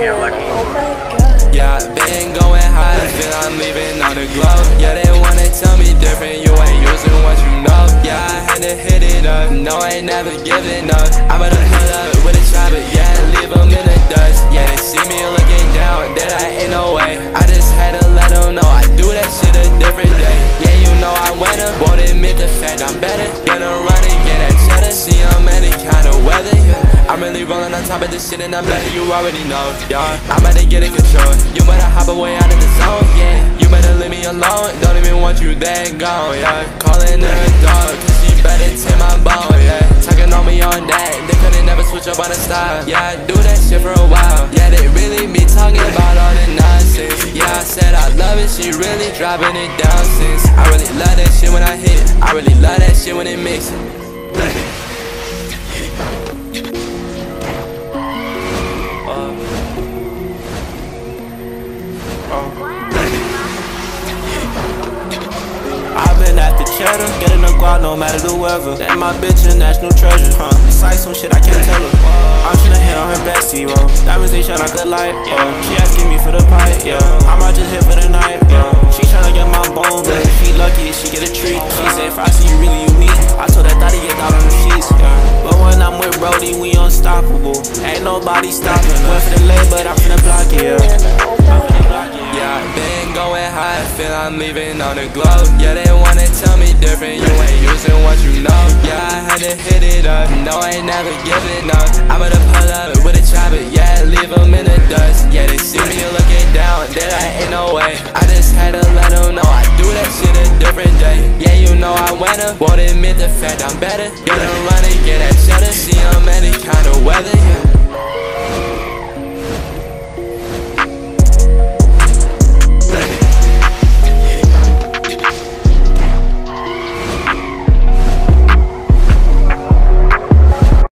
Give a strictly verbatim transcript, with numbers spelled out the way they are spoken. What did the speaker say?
you're lucky. Yeah, been going high, feel I'm leaving on the globe. Yeah, they wanna tell me different, you ain't using what you know. Yeah, I had to hit it up, no, I ain't never giving up. I'm gonna pull up with a chopper, yeah, leave them in the dust. Yeah, they see me looking down, that I ain't no way. I just had to let them know I do that shit a different day. Yeah, you know I went up, won't admit the fact I'm better. Gonna run and get that cheddar, see I'm any kind of weather, yeah. I'm really rolling on top of this shit and I'm better, you already know, yeah. I'm about to get in control, you better hop away out of the zone, yeah. You better leave me alone, don't even want you there gone, yeah. Calling her a dog, cause she better take my bone, yeah. Talking on me on that, they couldn't never switch up on the style. Yeah, I do that shit for a while, yeah, they really be talking about all the nonsense. Yeah, I said I love it, she really dropping it down since. I really love that shit when I hit it, I really love that shit when it mix it. I've been at the cheddar, getting a guap no matter the weather. That my bitch a national treasure, huh? It's like some shit I can't tell her. I'm tryna hit on her bestie, bro. Diamonds they shine like a light, yeah. She asking me for the pipe, yeah. I might just hit for the night, yeah. She tryna get my bone, but if she lucky, she get a treat. She said, Frosty, you really unique. I told that thought he get out on the sheets, yeah. But when I'm with Brody, we unstoppable. Ain't nobody stopping us. Went for the lay, but I'm finna block it, yeah. I'm finna block it, yeah. Yeah, been going high, feel I'm leaving on the globe. Yeah, they wanna tell me different, you ain't using what you know. Yeah, I had to hit it up, no, I ain't never giving up. I'm gonna pull up with a chopper, yeah, leave them in the dust. Yeah, they see me looking down, that I ain't no way. I just had to let them know I do that shit a different day. Yeah, you know I went up, won't admit the fact I'm better. Gonna run and get that cheddar, see I'm any kind of weather, yeah.